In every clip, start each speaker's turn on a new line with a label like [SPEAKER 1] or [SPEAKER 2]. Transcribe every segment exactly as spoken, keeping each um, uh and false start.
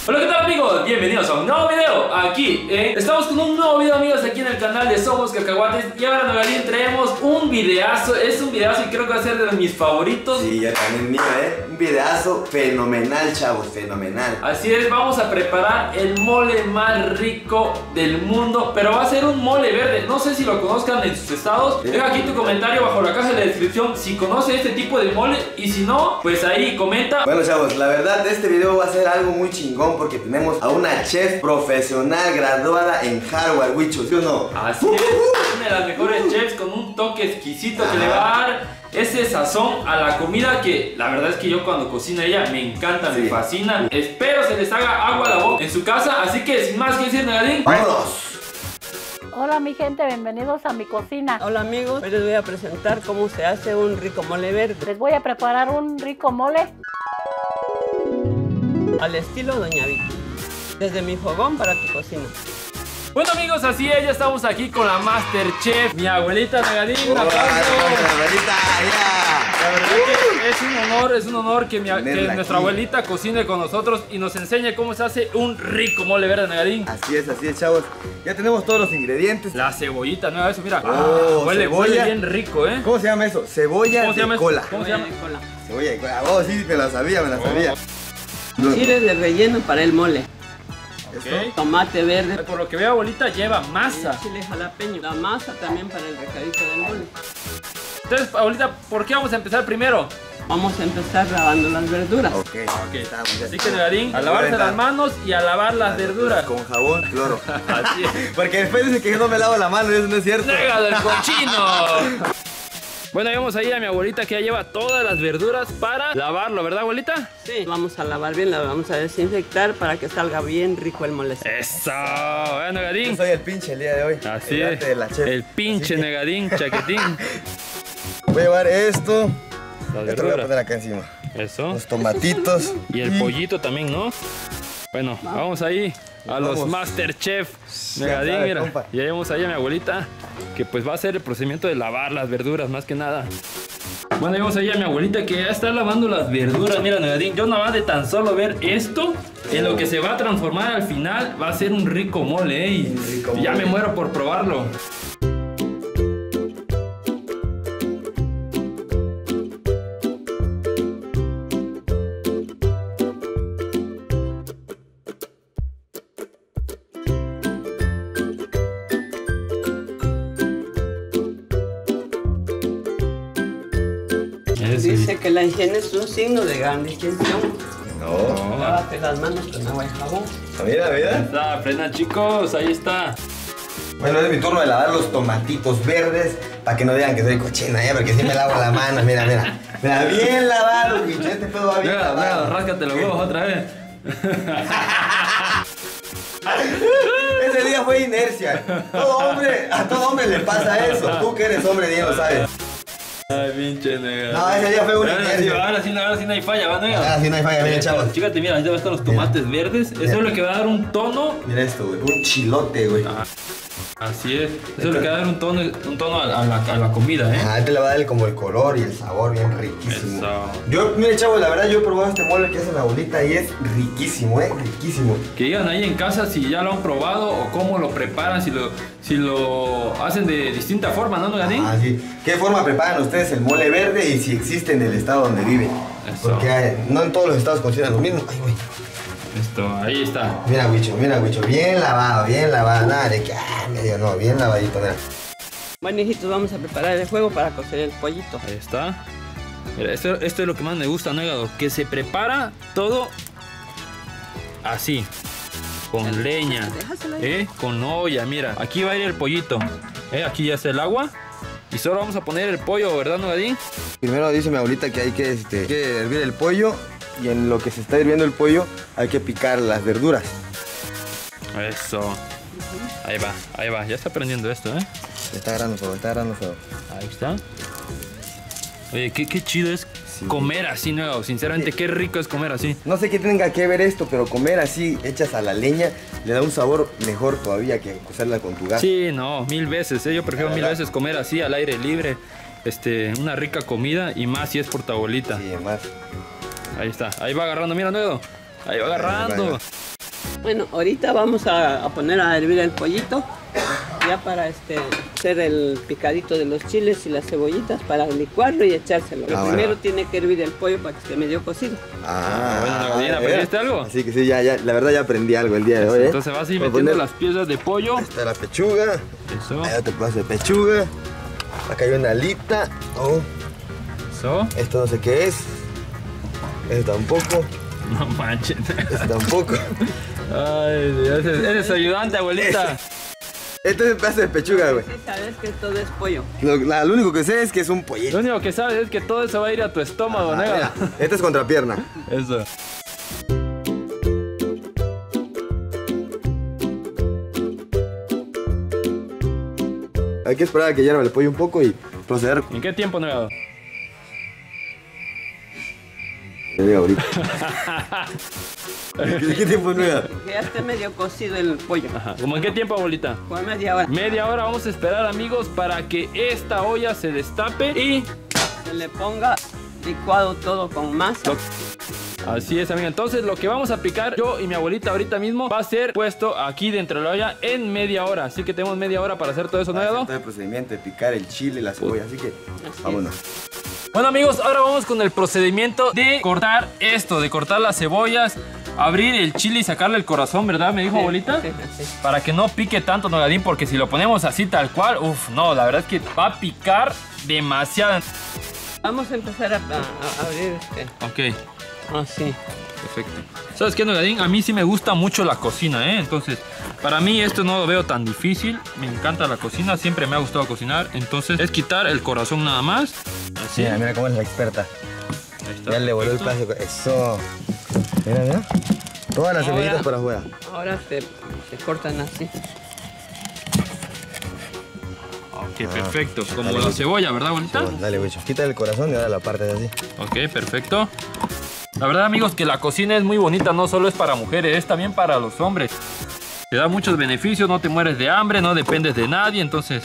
[SPEAKER 1] Hola, ¿qué tal, amigos? Bienvenidos a un nuevo video aquí, ¿eh? Estamos con un nuevo video, amigos, aquí en el canal de Somos Cacahuates. Y ahora, Nogalín, traemos un videazo. Es un videazo y creo que va a ser de mis favoritos.
[SPEAKER 2] Sí, ya también mío, ¿eh? Un videazo fenomenal, chavos, fenomenal.
[SPEAKER 1] Así es, vamos a preparar el mole más rico del mundo. Pero va a ser un mole verde. No sé si lo conozcan en sus estados. Deja aquí tu comentario bajo la caja de la descripción si conoce este tipo de mole. Y si no, pues ahí comenta.
[SPEAKER 2] Bueno, chavos, la verdad este video va a ser algo muy chingón porque tenemos a una chef profesional graduada en Harvard, Wicho, ¿sí o no?
[SPEAKER 1] Así es, una de las mejores chefs con un toque exquisito que le va a dar ese sazón a la comida que la verdad es que yo cuando cocina ella me encanta, sí. Me fascina. Espero se les haga agua a la boca en su casa, así que sin más que decir, Nogalín,
[SPEAKER 2] ¡vámonos!
[SPEAKER 3] Hola mi gente, bienvenidos a mi cocina.
[SPEAKER 4] Hola amigos, hoy les voy a presentar cómo se hace un rico mole verde.
[SPEAKER 3] Les voy a preparar un rico mole
[SPEAKER 4] al estilo Doña Vicky, desde mi fogón para tu cocina.
[SPEAKER 1] Bueno, amigos, así es, ya estamos aquí con la Masterchef, mi abuelita Nogalín.
[SPEAKER 2] ¡Hola, abuelita! ¡Ya!
[SPEAKER 1] La verdad que es un honor, es un honor que, mi, que nuestra abuelita cocine con nosotros y nos enseñe cómo se hace un rico mole verde, Nogalín.
[SPEAKER 2] Así es, así es, chavos. Ya tenemos todos los ingredientes.
[SPEAKER 1] La cebollita, ¿no? Eso, mira.
[SPEAKER 2] Oh,
[SPEAKER 1] huele, huele bien rico, ¿eh?
[SPEAKER 2] ¿Cómo se llama eso? Cebolla
[SPEAKER 1] ¿Cómo se llama
[SPEAKER 2] de cola.
[SPEAKER 1] ¿Cómo se llama?
[SPEAKER 4] Cola.
[SPEAKER 2] Cebolla de cola. Oh, sí, me la sabía, me la sabía.
[SPEAKER 4] Chiles de relleno para el mole.
[SPEAKER 1] Okay.
[SPEAKER 4] Tomate verde.
[SPEAKER 1] Por lo que veo, abuelita, lleva masa.
[SPEAKER 4] Chile jalapeño. La masa también para el recadito del mole.
[SPEAKER 1] Entonces, abuelita, ¿por qué vamos a empezar primero?
[SPEAKER 4] Vamos a empezar lavando las verduras.
[SPEAKER 2] Ok,
[SPEAKER 1] ok.
[SPEAKER 2] Estamos, ya
[SPEAKER 1] Así que, Nogalín, a lavarse las manos y a lavar las verduras.
[SPEAKER 2] Con jabón, cloro.
[SPEAKER 1] Así es.
[SPEAKER 2] Porque después dice que yo no me lavo la mano y eso no es cierto.
[SPEAKER 1] ¡Négalo, el cochino! Bueno, ahí vamos a ir a mi abuelita que ya lleva todas las verduras para lavarlo, ¿verdad, abuelita?
[SPEAKER 4] Sí. Vamos a lavar bien, la vamos a desinfectar para que salga bien rico el mole.
[SPEAKER 1] ¡Eso! Bueno, Nogalín.
[SPEAKER 2] Yo soy el pinche el día de hoy.
[SPEAKER 1] Así
[SPEAKER 2] el
[SPEAKER 1] es.
[SPEAKER 2] de la chef.
[SPEAKER 1] El pinche que... Nogalín, chaquetín.
[SPEAKER 2] Voy a llevar esto.
[SPEAKER 1] Las
[SPEAKER 2] esto lo voy a poner acá encima.
[SPEAKER 1] Eso.
[SPEAKER 2] Los tomatitos.
[SPEAKER 1] Y el y... pollito también, ¿no? Bueno, vamos, vamos ahí a vamos. los Masterchef. Nogalín, mira. Compa. Y ahí vamos ahí a mi abuelita, que pues va a hacer el procedimiento de lavar las verduras más que nada. Bueno, ahí vamos ahí a mi abuelita que ya está lavando las verduras. Mira, Nogalín, yo nada más de tan solo ver esto, en lo que se va a transformar al final, va a ser un rico mole, ¿eh? Y rico ya mole. Me muero por probarlo.
[SPEAKER 4] Dice que la higiene es un signo de gran distinción.
[SPEAKER 2] No.
[SPEAKER 4] Lávate las manos con agua y jabón.
[SPEAKER 2] Mira, mira.
[SPEAKER 1] Ahí está, aprendan, chicos, ahí está.
[SPEAKER 2] Bueno, es mi turno de lavar los tomatitos verdes para que no digan que soy cochina, ¿eh? Porque si me lavo la mano, mira, mira. Mira, bien lavado, bicho. Este pedo va bien
[SPEAKER 1] mira,
[SPEAKER 2] lavado.
[SPEAKER 1] Mira, ráscate los huevos otra vez.
[SPEAKER 2] Ese día fue inercia. Todo hombre, a todo hombre le pasa eso. Tú que eres hombre, bien lo sabes.
[SPEAKER 1] Ay, pinche nega.
[SPEAKER 2] No, ese día fue un
[SPEAKER 1] ahora, sí, ahora, sí, ahora sí no hay falla, ¿va, nega?
[SPEAKER 2] Ahora sí no hay falla, miren, chavos.
[SPEAKER 1] Fíjate, mira, ahí van a estar los tomates mira. verdes. Eso mira. es lo que va a dar un tono.
[SPEAKER 2] Mira esto, güey. Un chilote, güey.
[SPEAKER 1] Ah, así es. Eso es lo que va a dar un tono, un tono a, la, a la comida, ¿eh?
[SPEAKER 2] Ah, este le va a dar el, como el color y el sabor bien riquísimo.
[SPEAKER 1] Eso.
[SPEAKER 2] Yo, mire, chavos, la verdad yo he probado este mole que hace la abuelita y es riquísimo, ¿eh? Riquísimo.
[SPEAKER 1] Que digan ahí en casa si ya lo han probado o cómo lo preparan, si lo, si lo hacen de distinta forma, ¿no, Nogalín?
[SPEAKER 2] Ah, sí. ¿Qué forma preparan ustedes el mole verde y si existe en el estado donde viven? Eso. Porque hay, no en todos los estados cocinan lo mismo. Ay, güey.
[SPEAKER 1] Esto, ahí está.
[SPEAKER 2] Mira, Wicho, mira, Wicho. Bien lavado, bien lavado. Nada de que, ah, medio no, bien lavadito, mira.
[SPEAKER 4] Bueno, hijitos, vamos a preparar el fuego para cocer el pollito.
[SPEAKER 1] Ahí está. Mira, esto, esto es lo que más me gusta, Négado. Que se prepara todo así. Con leña. ¿Eh? Con olla, mira. Aquí va a ir el pollito. ¿Eh? Aquí ya está el agua. Y solo vamos a poner el pollo, ¿verdad, Nogalín?
[SPEAKER 2] Primero dice mi abuelita que hay que, este, que hervir el pollo. Y en lo que se está hirviendo el pollo hay que picar las verduras.
[SPEAKER 1] Eso. Ahí va, ahí va. Ya está aprendiendo esto, ¿eh?
[SPEAKER 2] Está agarrando fuego, está agarrando fuego.
[SPEAKER 1] Ahí está. Oye, qué, qué chido es sí. comer así, nuevo. Sinceramente, sí. qué rico es comer así.
[SPEAKER 2] No sé qué tenga que ver esto, pero comer así, hechas a la leña, le da un sabor mejor todavía que cocerla con tu gas.
[SPEAKER 1] Sí, no, mil veces, ¿eh? Yo prefiero mil veces comer así, al aire libre. Este, una rica comida y más si es por tu abuelita.
[SPEAKER 2] Sí, más.
[SPEAKER 1] Ahí está, ahí va agarrando, mira, Nuevo. Ahí va agarrando. Ahí va, ahí va.
[SPEAKER 4] Bueno, ahorita vamos a, a poner a hervir el pollito. Ya para este, hacer el picadito de los chiles y las cebollitas para licuarlo y echárselo.
[SPEAKER 2] Ah,
[SPEAKER 4] primero
[SPEAKER 2] bueno.
[SPEAKER 4] tiene que hervir el pollo para que esté medio cocido.
[SPEAKER 2] Ah,
[SPEAKER 1] bueno, Nagadín, ¿aprendiste algo?
[SPEAKER 2] Así que sí, ya, ya, la verdad ya aprendí algo el día de hoy, ¿eh?
[SPEAKER 1] Entonces vas a ir
[SPEAKER 2] Voy a
[SPEAKER 1] metiendo
[SPEAKER 2] poner-
[SPEAKER 1] las piezas de pollo.
[SPEAKER 2] Ahí está la pechuga.
[SPEAKER 1] Eso,
[SPEAKER 2] Ahí otro pedazo de pechuga. Acá hay una alita. Oh,
[SPEAKER 1] eso.
[SPEAKER 2] esto no sé qué es. Esto tampoco.
[SPEAKER 1] No manches.
[SPEAKER 2] Esto tampoco.
[SPEAKER 1] Ay, eres, eres ayudante, abuelita.
[SPEAKER 2] Este es el pedazo de pechuga, güey.
[SPEAKER 4] Sí, sabes que todo es pollo.
[SPEAKER 2] Lo, la- lo único que sé es que es un
[SPEAKER 1] Lo
[SPEAKER 2] pollito.
[SPEAKER 1] único que sabes es que todo eso va a ir a tu estómago,
[SPEAKER 2] Ah,
[SPEAKER 1] nega.
[SPEAKER 2] mira, este es contrapierna.
[SPEAKER 1] Eso.
[SPEAKER 2] Hay que esperar a que hierva el pollo un poco y proceder.
[SPEAKER 1] ¿En qué tiempo, nega?
[SPEAKER 2] Te digo ahorita. ¿Qué, qué tiempo no era?
[SPEAKER 4] Que ya esté medio cocido el pollo.
[SPEAKER 1] Ajá. ¿Cómo en qué tiempo, abuelita?
[SPEAKER 4] Con media hora.
[SPEAKER 1] Media hora vamos a esperar, amigos, para que esta olla se destape y...
[SPEAKER 4] Se le ponga licuado todo con masa.
[SPEAKER 1] Así es, amiga. Entonces, lo que vamos a picar yo y mi abuelita ahorita mismo va a ser puesto aquí dentro de la olla en media hora. Así que tenemos media hora para hacer todo eso, ¿no, Edo?
[SPEAKER 2] Todo el procedimiento de picar el chile y la cebolla, así que
[SPEAKER 4] Así
[SPEAKER 2] vámonos.
[SPEAKER 1] Bueno, amigos, ahora vamos con el procedimiento de cortar esto, de cortar las cebollas, abrir el chile y sacarle el corazón, ¿verdad? Me dijo,
[SPEAKER 4] Sí,
[SPEAKER 1] abuelita.
[SPEAKER 4] sí, sí.
[SPEAKER 1] Para que no pique tanto, Nagadín, porque si lo ponemos así tal cual, uff, no, la verdad es que va a picar demasiado.
[SPEAKER 4] Vamos a empezar a, a- a abrir este.
[SPEAKER 1] Ok,
[SPEAKER 4] Así.
[SPEAKER 1] perfecto. ¿Sabes qué, Nagadín? A mí sí me gusta mucho la cocina, ¿eh? Entonces, para mí esto no lo veo tan difícil. Me encanta la cocina, siempre me ha gustado cocinar. Entonces, es quitar el corazón nada más. Así.
[SPEAKER 2] Mira, mira cómo es la experta.
[SPEAKER 1] Ahí está.
[SPEAKER 2] Ya le voló el
[SPEAKER 1] Perfecto.
[SPEAKER 2] pedazo. Eso. Mira, mira. Todas las
[SPEAKER 4] Ahora-
[SPEAKER 2] cebollitas para afuera.
[SPEAKER 4] Ahora se, se cortan así.
[SPEAKER 1] Ok, perfecto. Como la cebolla, ¿verdad, abuelita?
[SPEAKER 2] Bueno, dale, bicho. Quita el corazón y ahora la parte de así.
[SPEAKER 1] Ok, perfecto. La verdad, amigos, que la cocina es muy bonita, no solo es para mujeres, es también para los hombres. Te da muchos beneficios, no te mueres de hambre, no dependes de nadie, entonces...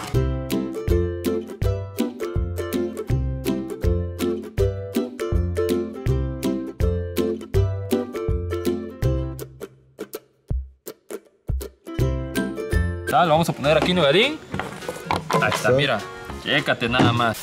[SPEAKER 1] Tal, vamos a poner aquí Nagadín. Ahí está,
[SPEAKER 2] Eso.
[SPEAKER 1] mira. Chécate nada más.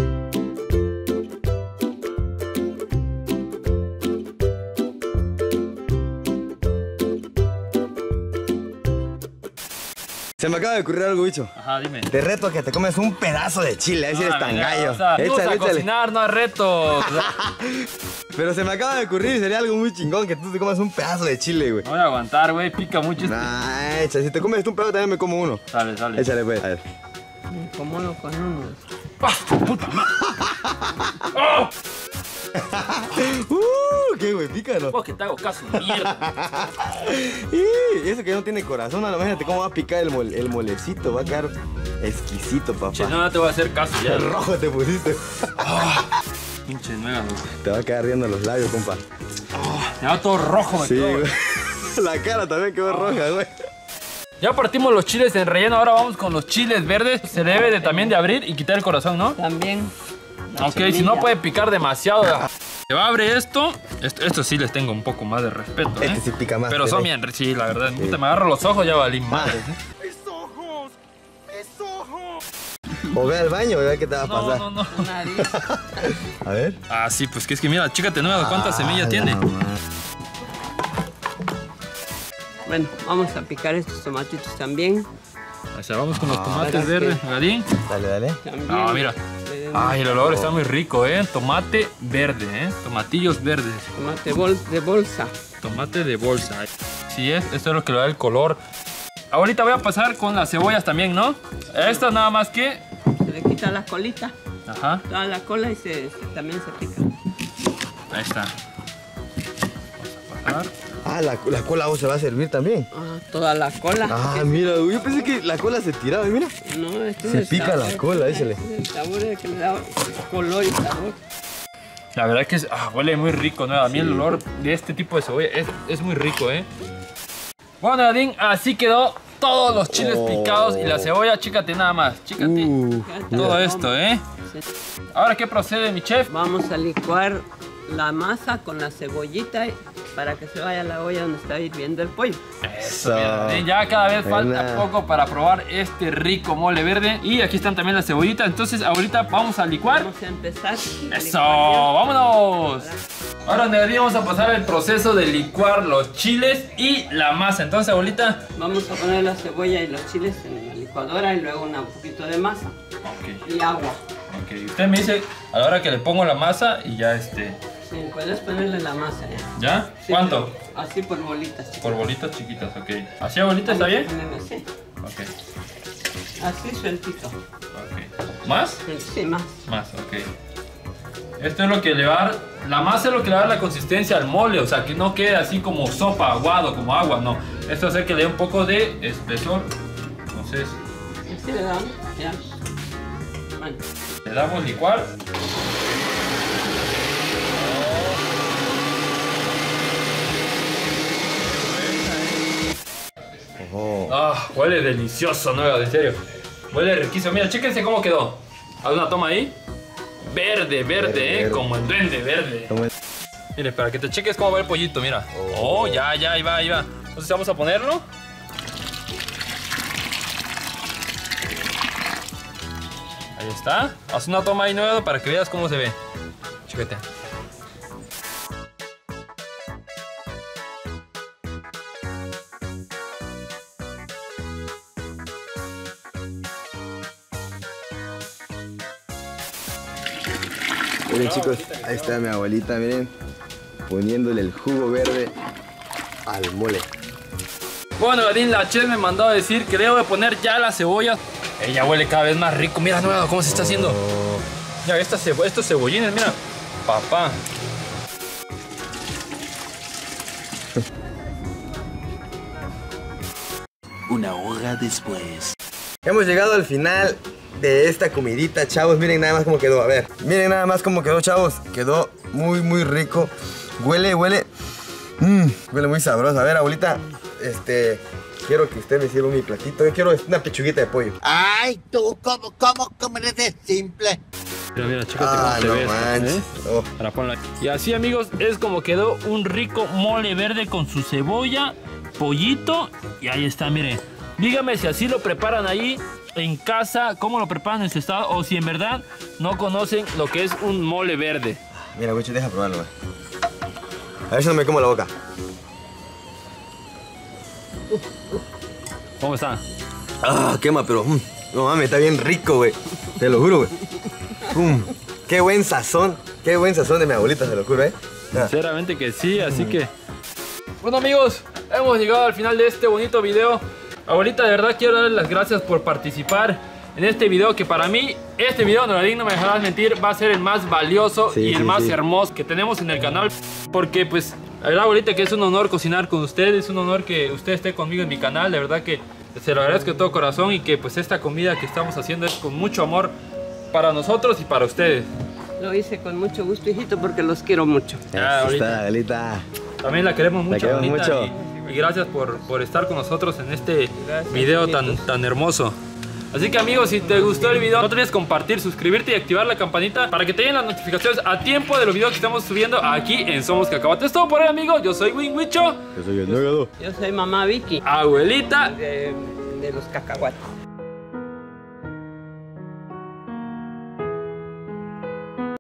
[SPEAKER 2] Se me acaba de ocurrir algo, bicho.
[SPEAKER 1] Ajá, dime.
[SPEAKER 2] Te reto a que te comes un pedazo de chile, a ver si eres
[SPEAKER 1] Ah,
[SPEAKER 2] tan
[SPEAKER 1] mira,
[SPEAKER 2] gallo.
[SPEAKER 1] o sea, venimos
[SPEAKER 2] Échale,
[SPEAKER 1] a
[SPEAKER 2] échale.
[SPEAKER 1] cocinar, no a retos.
[SPEAKER 2] Pero se me acaba de ocurrir, sería algo muy chingón que tú te comas un pedazo de chile, güey.
[SPEAKER 1] No voy a aguantar, güey, pica mucho este.
[SPEAKER 2] Nah, échale. Si te comes tú un pedazo, también me como uno.
[SPEAKER 1] Sale, sale.
[SPEAKER 2] Échale, pues. A ver.
[SPEAKER 4] Como uno con uno.
[SPEAKER 2] Uh, qué güey, pícalo.
[SPEAKER 1] Vos que te hago caso, mierda.
[SPEAKER 2] Y eso que no tiene corazón, a lo imagínate cómo va a picar el, mole- el molecito, va a quedar exquisito, papá.
[SPEAKER 1] Che, no, no te voy a hacer caso ya.
[SPEAKER 2] Rojo te pusiste.
[SPEAKER 1] Pinche nueva, güey.
[SPEAKER 2] Te va a quedar riendo los labios, compa.
[SPEAKER 1] Me va todo rojo, me
[SPEAKER 2] Sí,
[SPEAKER 1] quedo,
[SPEAKER 2] güey. La cara también quedó roja, güey.
[SPEAKER 1] Ya partimos los chiles en relleno, ahora vamos con los chiles verdes. Se debe de, también de abrir y quitar el corazón, ¿no?
[SPEAKER 4] También. la
[SPEAKER 1] Ok, si no
[SPEAKER 4] semilla.
[SPEAKER 1] puede picar demasiado. Se va a abrir esto. esto. Esto sí les tengo un poco más de respeto, ¿eh?
[SPEAKER 2] Este sí pica más.
[SPEAKER 1] Pero
[SPEAKER 2] ¿sí?
[SPEAKER 1] son bien, sí, la verdad. Puta, me agarro los ojos, ya valí madre.
[SPEAKER 2] O ve al baño, ve qué te va a
[SPEAKER 1] No,
[SPEAKER 2] pasar.
[SPEAKER 1] no, no.
[SPEAKER 4] Nariz.
[SPEAKER 2] A ver.
[SPEAKER 1] Ah, sí, pues que es que mira, chécate nueva, ¿cuántas semillas
[SPEAKER 2] Ah,
[SPEAKER 1] tiene?
[SPEAKER 2] la madre.
[SPEAKER 4] Bueno, vamos a picar estos tomatitos también.
[SPEAKER 1] O sea, vamos con los tomates
[SPEAKER 4] ¿verdad
[SPEAKER 1] verdes,
[SPEAKER 4] que-
[SPEAKER 1] Nagadín.
[SPEAKER 2] Dale, dale.
[SPEAKER 4] También.
[SPEAKER 1] Ah, mira.
[SPEAKER 4] Eh,
[SPEAKER 1] Ay, el olor está muy rico, ¿eh? Tomate verde, ¿eh? Tomatillos verdes.
[SPEAKER 4] Tomate bol de bolsa.
[SPEAKER 1] Tomate de bolsa. Sí es, esto es lo que le da el color. Ahorita voy a pasar con las cebollas también, ¿no? Estas nada más que...
[SPEAKER 4] Se le quita la colita.
[SPEAKER 1] Ajá,
[SPEAKER 4] Toda la cola y se, se- también se pica.
[SPEAKER 1] ahí está. Vamos a pasar.
[SPEAKER 2] Ah, la, la cola vos se va a servir también.
[SPEAKER 4] Ah, toda la cola.
[SPEAKER 2] Ah, mira, güey, yo pensé que la cola se tiraba, mira.
[SPEAKER 4] No, este
[SPEAKER 2] Se
[SPEAKER 4] es el
[SPEAKER 2] pica la
[SPEAKER 4] sabor.
[SPEAKER 2] cola, dísele.
[SPEAKER 4] Este es el sabor de que le da color y sabor.
[SPEAKER 1] La verdad que es, ah, huele muy rico, ¿no? A mí el olor de este tipo de cebolla es, es muy rico, ¿eh? Bueno, Nagadín, así quedó todos los chiles
[SPEAKER 2] Oh.
[SPEAKER 1] picados y la cebolla, chícate nada más, chícate.
[SPEAKER 2] Uh,
[SPEAKER 4] Ya está.
[SPEAKER 1] Todo esto, ¿eh?
[SPEAKER 4] Sí.
[SPEAKER 1] Ahora, ¿qué procede, mi chef?
[SPEAKER 4] Vamos a licuar la masa con la cebollita para que se vaya a la olla donde está hirviendo el pollo.
[SPEAKER 1] Eso. Bien, ya cada vez falta Buena. poco para probar este rico mole verde. Y aquí están también las cebollitas. Entonces ahorita vamos a licuar.
[SPEAKER 4] Vamos a empezar. A
[SPEAKER 1] Eso, vámonos. Ahora vamos a pasar el proceso de licuar los chiles y la masa. Entonces, abuelita,
[SPEAKER 4] vamos a poner la cebolla y los chiles en la licuadora y luego un poquito de masa. Okay. Y agua.
[SPEAKER 1] Ok, usted me dice a la hora que le pongo la masa y ya este...
[SPEAKER 4] Sí, puedes ponerle la masa ya.
[SPEAKER 1] ¿Ya?
[SPEAKER 4] Sí,
[SPEAKER 1] ¿Cuánto?
[SPEAKER 4] Así por bolitas chiquitas.
[SPEAKER 1] Por bolitas chiquitas, ok. ¿Así a bolitas está bien?
[SPEAKER 4] Sí.
[SPEAKER 1] Ok.
[SPEAKER 4] Así sueltito.
[SPEAKER 1] Ok. ¿Más?
[SPEAKER 4] Sí, más.
[SPEAKER 1] Más, ok. Esto es lo que le va a dar, la masa es lo que le va a dar la consistencia al mole, o sea, que no quede así como sopa, aguado, como agua, no. Esto hace que le dé un poco de espesor. Entonces...
[SPEAKER 4] Así le damos, ya. Bueno.
[SPEAKER 1] Le damos licuar. Oh. Ah, huele delicioso, no, en serio. Huele riquísimo. Mira, chéquense cómo quedó. Haz una toma ahí. Verde, verde, verde, eh, verde. Como el duende, verde. El... Mire, para que te cheques cómo va el pollito, mira. Oh, oh ya, ya, ahí va, ahí va. Entonces vamos a ponerlo. Ahí está. Haz una toma ahí nueva para que veas cómo se ve. Chéquete.
[SPEAKER 2] Miren chicos, ahí está mi abuelita, miren, poniéndole el jugo verde al mole.
[SPEAKER 1] Bueno, Gadín, la chef me mandó a decir que debo de poner ya la cebolla. Ella huele cada vez más rico, mira nueva cómo se está haciendo. Oh. Mira, esta cebo estos cebollines, mira, papá.
[SPEAKER 5] Una hora después.
[SPEAKER 2] Hemos llegado al final de esta comidita, chavos. Miren nada más cómo quedó, a ver. Miren nada más cómo quedó, chavos. Quedó muy, muy rico. Huele, huele. Mmm, huele muy sabroso. A ver, abuelita, este... quiero que usted me sirva mi platito. Yo quiero una pechuguita de pollo.
[SPEAKER 5] Ay, tú, ¿cómo, cómo, cómo eres de simple?
[SPEAKER 1] Mira, mira, chécate
[SPEAKER 2] ah,
[SPEAKER 1] cómo
[SPEAKER 2] no
[SPEAKER 1] se ve
[SPEAKER 2] manches.
[SPEAKER 1] esto, ¿eh? Oh. Para ponla. Y así, amigos, es como quedó un rico mole verde con su cebolla, pollito. Y ahí está, miren. Dígame si así lo preparan ahí en casa, cómo lo preparan en su estado, o si en verdad no conocen lo que es un mole verde.
[SPEAKER 2] Mira, güey, deja probarlo, güey. A ver si no me como la boca.
[SPEAKER 1] ¿Cómo está?
[SPEAKER 2] Ah, quema, pero... Mm, no mames, está bien rico, güey. Te lo juro, güey. Mm, qué buen sazón. Qué buen sazón de mi abuelita, te lo juro, ¿eh?
[SPEAKER 1] Sinceramente que sí, así que... Bueno, amigos, hemos llegado al final de este bonito video. Abuelita, de verdad quiero darles las gracias por participar en este video, que para mí, este video, no me dejarás mentir, va a ser el más valioso sí, y el sí, más sí. hermoso que tenemos en el canal. Porque pues, la verdad, abuelita, que es un honor cocinar con usted, es un honor que usted esté conmigo en mi canal. De verdad que se lo agradezco de todo corazón, y que pues esta comida que estamos haciendo es con mucho amor para nosotros y para ustedes.
[SPEAKER 4] Lo hice con mucho gusto, hijito, porque los quiero mucho.
[SPEAKER 1] Ya, abuelita.
[SPEAKER 2] abuelita.
[SPEAKER 1] También la queremos mucho,
[SPEAKER 2] la queremos mucho.
[SPEAKER 1] Y, y gracias por, por estar con nosotros en este gracias, video tan, tan hermoso. Así que, amigos, si te gustó el video, no te olvides compartir, suscribirte y activar la campanita para que te lleguen las notificaciones a tiempo de los videos que estamos subiendo aquí en Somos Cacahuates. Es todo por hoy, amigos. Yo soy Winwicho.
[SPEAKER 2] Yo soy el Nogado.
[SPEAKER 4] Yo soy mamá Vicky.
[SPEAKER 1] Abuelita.
[SPEAKER 4] De, de los cacahuates.